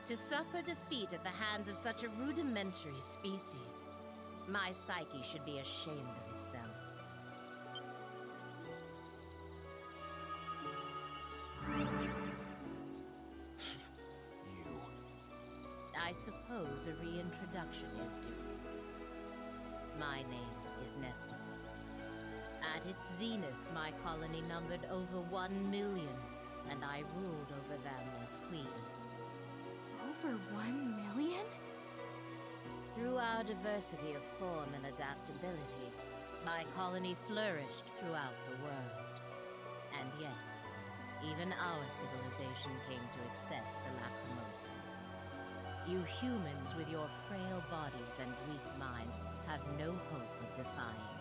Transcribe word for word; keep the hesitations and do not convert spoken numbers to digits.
To suffer defeat at the hands of such a rudimentary species. My psyche should be ashamed of itself. You. I suppose a reintroduction is due. My name is Nestor. At its zenith, my colony numbered over one million, and I ruled over them as queen. Over one million? Through our diversity of form and adaptability, my colony flourished throughout the world. And yet, even our civilization came to accept the Lacrimosa. You humans with your frail bodies and weak minds have no hope of defying